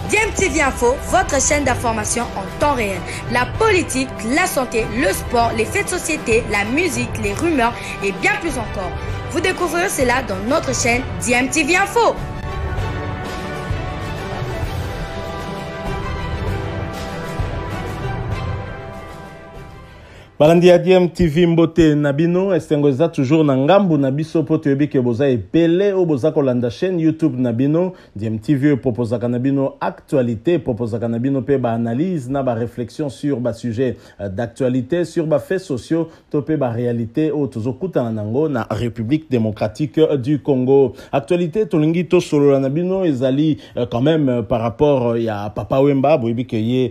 DMTV Info, votre chaîne d'information en temps réel. La politique, la santé, le sport, les faits de société, la musique, les rumeurs et bien plus encore. Vous découvrirez cela dans notre chaîne DMTV Info. Balandi ya DMTV Mbote Nabino, estengoza toujours na ngambu na biso po toyebi ke boza epele o boza kolanda chaîne YouTube Nabino. DMTV proposa kanabino actualité, proposa kanabino pe ba analyse na ba réflexion sur ba sujet d'actualité, sur ba faits sociaux, to pe ba réalité o tozokuta nango na République démocratique du Congo. Actualité tolingi to solo Nabino ezali quand même par rapport ya Papa Wemba, boyebi ke ye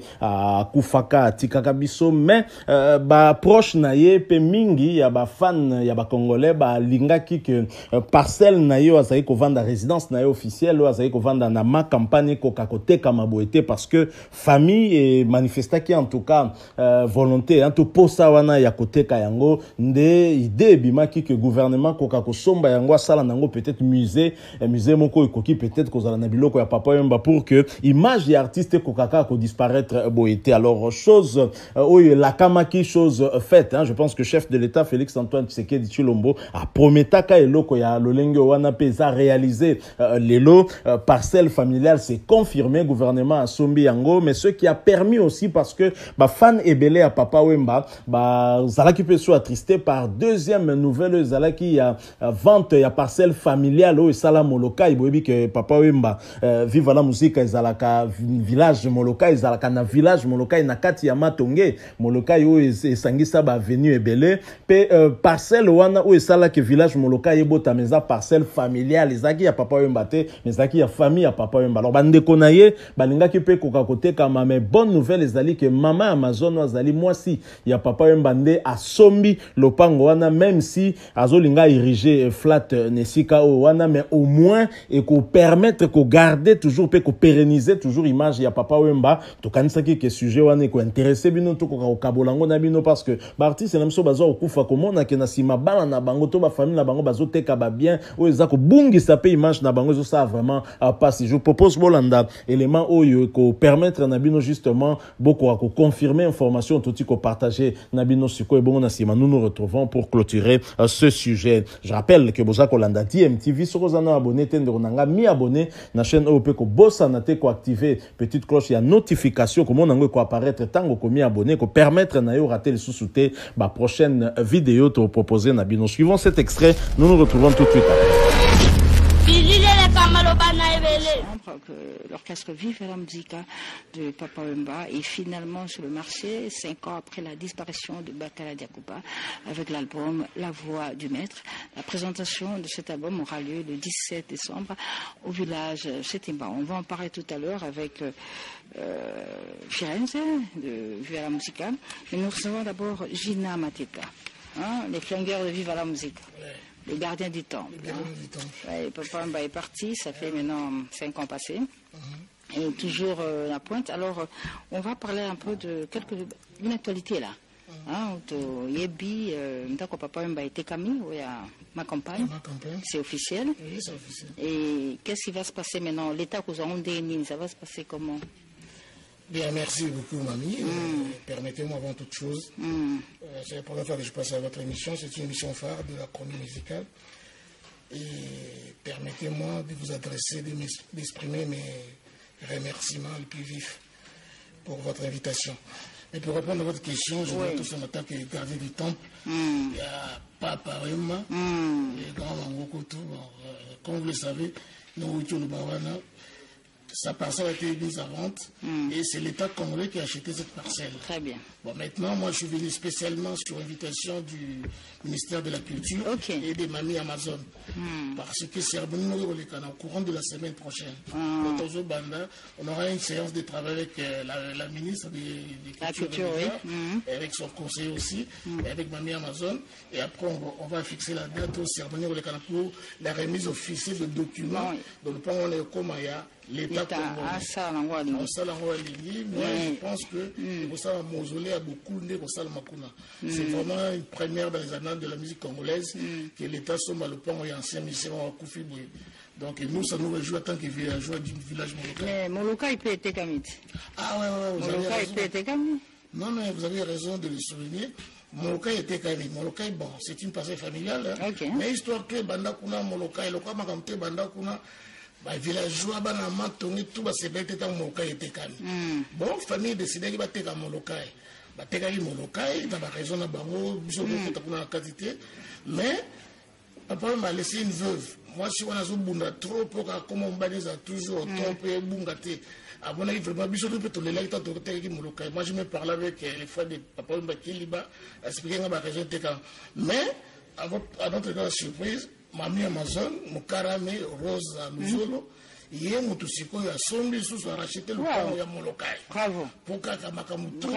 kufaka tikaka biso, mais ba proche na ye pe mingi ya ba fan ya ba congolais ba lingaki que parcelle na yo azali ko vanda résidence na yo officielle ou azali ko vanda na ma campagne ko kakote kama boete parce que famille et manifestaki en tout cas volonté en tout posa wana ya kote ka yango nde idée bimaki que gouvernement ko kakosomba yango sala nango peut-être musée moko ekoki peut-être ko zala na biloko ya Papa Wemba pour que image ya artiste ko kaka ko disparaître boete. Alors chose la kamaki chose fait, hein, je pense que chef de l'État Félix Antoine Tshisekedi Tshilombo a prometaka eloko ya lolenge wana pesa réalisé les lots parcelle familiale, c'est confirmé gouvernement a sombi yango, mais ce qui a permis aussi parce que ba fan ebele à Papa Wemba ba zalaki pe so attristé par deuxième nouvelle zalaki ya vente ya parcelle familiale au sala moloka ibobi que Papa Wemba vive la musique ezalaka village moloka ezalaka na village moloka na kati ya Matonge moloka yo sangisa ba avenue ebele pe parcelle wana ou esala que village moloka yebota meza parcelle familiale ezaki ya Papa Wemba te mezaki ya famille ya Papa Wemba. Alors bande konaye balingaki pe koka kote kama, mais bonne nouvelle ezali que maman Amazon azali mwasi ya Papa Wemba nde asombi lopango wana, même si azolinga iriger flat nesika o wana, mais au moins et ko permettre ko garder toujours pe ko pérenniser toujours image ya Papa Wemba. To kanisaki que sujet wana ko intéresser bino to ko kabolango na bino parce que barti c'est namso bazo okufa komona ke na sima bala na bango to ba famille na bango bazo teka ba bien o ezako bungi sa pe image na bango ça vraiment pas. Si je propose bolanda élément oyo ko permettre na bino justement beaucoup à confirmer information tout ko partager na bino siko e bongo na sima. Nous nous retrouvons pour clôturer ce sujet. Je rappelle que boza kolanda DMTV soko zana abonné tende onanga mi abonné na chaîne OP ko bossa na te ko activer petite cloche ya notification comme on ko apparaître tango ko mi abonné ko permettre na yo rater le sous-souté ma prochaine vidéo te proposer na bino. Suivons cet extrait, nous nous retrouvons tout de suite après. L'orchestre Vive la Musica de Papa Wemba est finalement sur le marché 5 ans après la disparition de Bakala Diakouba avec l'album La Voix du Maître. La présentation de cet album aura lieu le 17 décembre au village Setimba. On va en parler tout à l'heure avec Firenze de Vive la Musica. Mais nous recevons d'abord Gina Mateka, hein, les flingueurs de Vive la Musica. Les gardiens du temps. Ouais, Papa Wemba est parti, ça fait maintenant 5 ans passés. Et toujours la pointe. Alors, on va parler un peu de une actualité là. Yebi, Papa Wemba était Camille, ma campagne. C'est officiel. Oui, c'est officiel. Et qu'est-ce qui va se passer maintenant? L'État que nous avons déni, ça va se passer comment? Bien, merci beaucoup, mamie. Permettez-moi avant toute chose, c'est la première fois que je passe à votre émission. C'est une émission phare de la chronique musicale. Et permettez-moi de vous adresser, d'exprimer mes remerciements les plus vifs pour votre invitation. Et pour répondre à votre question, je vois tout ce matin que les gardiens du temple, il y a Papa Wemba, les grands Mangokoto. Comme vous le savez, nous, sa parcelle a été mise à vente et c'est l'État congolais qui a acheté cette parcelle. Très bien. Bon, maintenant, moi, je suis venu spécialement sur invitation du ministère de la Culture et des mamies Amazon. Parce que c'est au courant de la semaine prochaine. On aura une séance de travail avec la ministre de la Culture et avec son conseiller aussi, et avec mamie Amazon. Et après, on va fixer la date au cérémonie pour la remise officielle de documents. Donc, on est comme l'État congolais. Ça, je pense que ça mausolée a beaucoup de c'est vraiment une première dans les annales de la musique congolaise que l'État somma le plan et ancien ministère Koufi Donc nous, ça nous réjouit en tant que villageois du village Molokai. Mais Molokai peut être Kamit. Ah ouais, vous avez raison. Peut être Kamit. Non, mais vous avez raison de le souligner. Molokai était Kamit. Molokai, bon, c'est une passée familiale. Hein. Okay. Mais histoire que Bandakuna, Molokai, le quoi, Makamte, Bandakuna, villageois, Banama, Tony, tout, c'est bien que Molokai était Kamit. Bon, famille décidait qu'il va être Molokai. Batekali Molokai, dans la raison de Bango, la quantité. Mais, papa m'a laissé une veuve. Moi, si on a besoin trop, pour comme on balise toujours, trop, bungate. Avant, il vraiment, bisous, tout peut les laïcs, Molokai. Moi, je me parle avec les frères de papa Mbakiliba, expliquer la raison de mais, à notre grande surprise, mamie Amazon, Mokarame, Rose, Muzolo, hier, Moutousiko, il a sombi sous a racheté le pain à Molokai. Bravo. Pour Kakamakamuto,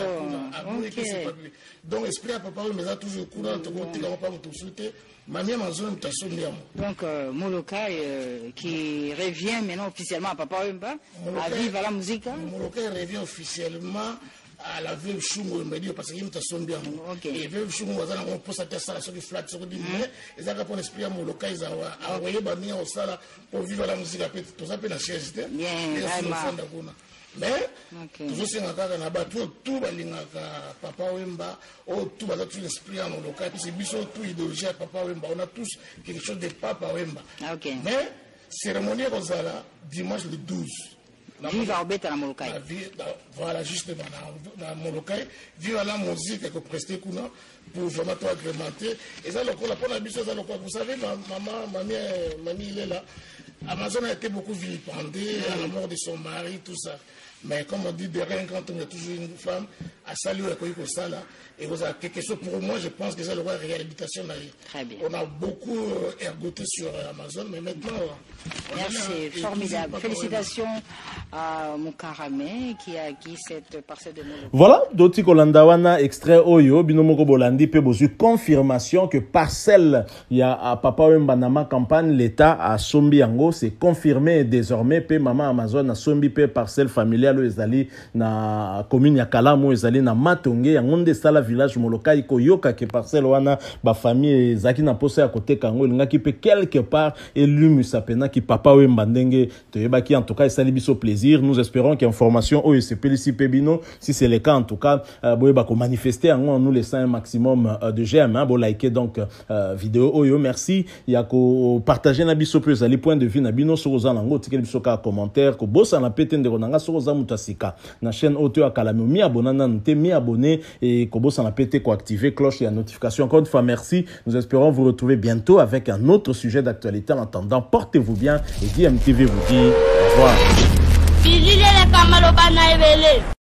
donc, esprit à papa, mais a toujours courant, tu ne vas pas me souhaiter. Mamie Amazon, tu as sombi à moi. Donc, Molokai qui revient maintenant officiellement à Papa Wemba, à vivre à la musique. Molokai revient officiellement à la veuve Chungo, parce qu'il y a son bien. Et veuve Chungo, on pose à ça sur les flats, sur les mais ils ont un esprit à Molokai, ils ont envoyé Bani au Sala pour vivre la musique, tout ça peut la chaise. Mais, toujours c'est un cas de tout Papa Wemba, tout l'esprit à Molokai, c'est biso tout idéologie à Papa Wemba, on a tous quelque chose de Papa Wemba. Mais, cérémonie Rosala, dimanche le 12. Vive à Obeta la Molokai. Voilà, justement, dans Molokai, vive à la musique que prester pour vraiment tout agrémenter. Et ça, vous savez, mamie, il est là. Amazon a été beaucoup vilipendée à la mort de son mari, tout ça. Mais comme on dit, derrière, quand on a toujours une femme, à saluer à ça là, et vous avez quelque chose pour moi, je pense que c'est la réhabilitation. Très bien. On a beaucoup ergoté sur Amazon, mais maintenant. Merci, formidable. Félicitations à Mokarame qui a acquis cette parcelle de Molokai. Voilà, Doti Kolandawana, extrait Oyo, Binomoko Bolandi, pe bosu confirmation que parcelle, il y a à Papa Wemba Nama campagne, l'État à Sombi Ango, c'est confirmé désormais, pe Maman Amazon à Sombi, pe parcelle familiale, ezali na commune ya Kalamu, ezali na Matonge, ya ngonde sala village Molokai, ko yoka ke parcelle wana, ba famille, zaki na pose à côté Kango, il qui peut quelque part, élu Musapena, qui Papa Wemba Ndenge, te yeba qui en tout cas, ezali biso plaisir, nous espérons qu'il y a information, OECP, ici Pebino, si c'est le cas en tout cas, boyeba ko manifester, en nous laissant un maximum de j'aime, hein, bo liker donc vidéo, Oyo, merci, il y a ko partager na biso peu, ezali point de vue na bino, soza nango, tikel biso ka commentaire, ko bossa na peten de ronanga, soza mutasika, na chaîne Auto à Kalami, mi abonné, nante, mi abonné, et ko bossa na pete, ko activer cloche et la notification. Encore une fois, merci, nous espérons vous retrouver bientôt avec un autre sujet d'actualité. En attendant, portez-vous bien et DMTV vous dit au revoir.